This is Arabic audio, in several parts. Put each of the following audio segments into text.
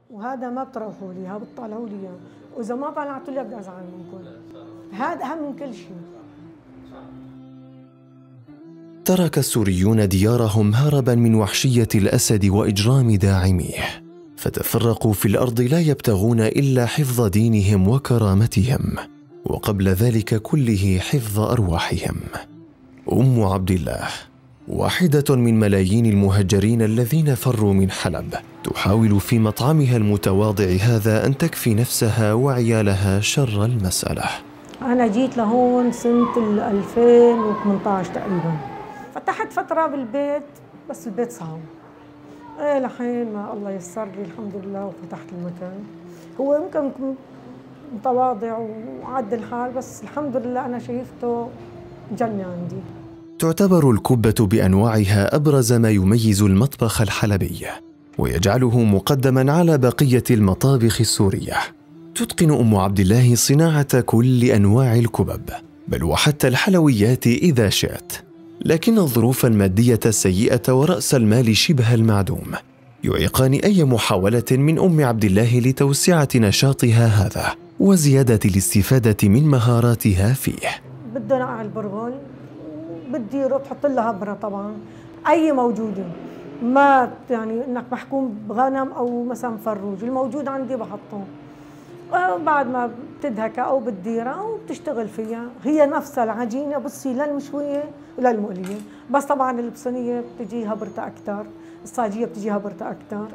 وهذا ما بتروحوا لي، ها بتطلعوا لي اياه، واذا ما طلعتوا لي بدي ازعل منكم. هذا اهم من كل شيء. ترك السوريون ديارهم هربا من وحشية الأسد وإجرام داعميه، فتفرقوا في الأرض لا يبتغون إلا حفظ دينهم وكرامتهم، وقبل ذلك كله حفظ أرواحهم. أم عبد الله واحدة من ملايين المهجرين الذين فروا من حلب، تحاول في مطعمها المتواضع هذا أن تكفي نفسها وعيالها شر المسألة. أنا جيت لهون سنة 2018 تقريبا، فتحت فترة بالبيت، بس البيت صعب. إيه لحين ما الله يسر لي الحمد لله وفتحت المكان. هو يمكن متواضع وعدل الحال، بس الحمد لله أنا شايفته جنة عندي. تعتبر الكبة بأنواعها أبرز ما يميز المطبخ الحلبي، ويجعله مقدما على بقية المطابخ السورية. تتقن أم عبد الله صناعة كل أنواع الكبب، بل وحتى الحلويات إذا شئت، لكن الظروف المادية السيئة ورأس المال شبه المعدوم يعيقان أي محاولة من أم عبد الله لتوسعة نشاطها هذا وزيادة الاستفادة من مهاراتها فيه. بدي نقع البرغل، بدي تحط لها هبرة طبعا أي موجودة، ما يعني إنك محكوم بغنم أو مثلا فروج، الموجود عندي بحطه. بعد ما بتدهكها أو بتديرها وبتشتغل فيها، هي نفسها العجينة بصي للمشوية وللمقلية، بس طبعا البصنية بتجي هبرتها أكثر، الصاجية بتجي هبرتها أكثر.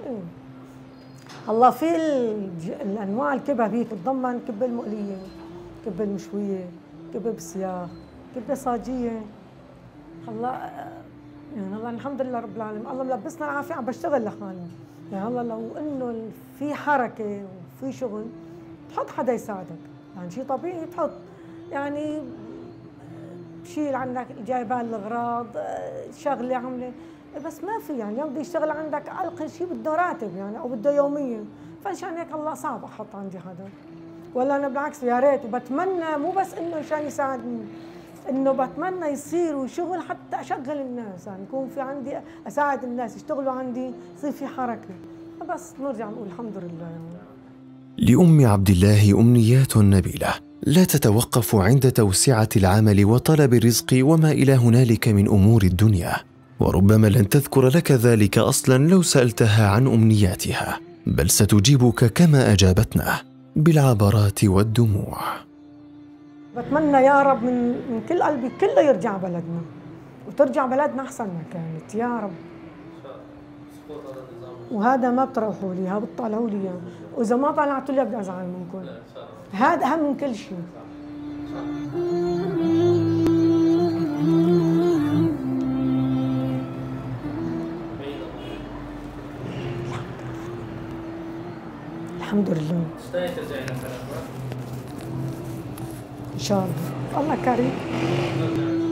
الله في الأنواع الكبة هيك بتضمن كبة المقلية، كبة المشوية، كبة بالسياخ، كبة صاجية. الله يعني الله الحمد لله رب العالمين، الله ملبسنا العافية، عم بشتغل لحالي. يعني الله لو إنه في حركة وفي شغل تحط حدا يساعدك، يعني شيء طبيعي تحط، يعني شيل عنك جايبان الأغراض، شغلة عملة، بس ما في يعني اليوم بده يشتغل عندك أقل شيء بده راتب يعني أو بده يوميا، فعشان هيك الله صعب أحط عندي حدا. ولا أنا بالعكس يا ريت، وبتمنى مو بس إنه عشان يساعدني، إنه بتمنى يصير شغل حتى أشغل الناس، يعني يكون في عندي أساعد الناس يشتغلوا عندي، يصير في حركة، بس نرجع نقول الحمد لله. لأم عبد الله أمنيات نبيلة لا تتوقف عند توسعة العمل وطلب الرزق وما إلى هنالك من أمور الدنيا، وربما لن تذكر لك ذلك أصلا لو سألتها عن أمنياتها، بل ستجيبك كما أجابتنا بالعبرات والدموع. بتمنى يا رب من كل قلبي كله يرجع بلدنا، وترجع بلدنا أحسن ما كانت يا رب. وهذا ما بتروحوا لي، ها بتطلعوا لي اياه، واذا ما طلعتوا لي بدي ازعل منكم. هذا اهم من كل شيء. الحمد لله. ان شاء الله، الله كريم.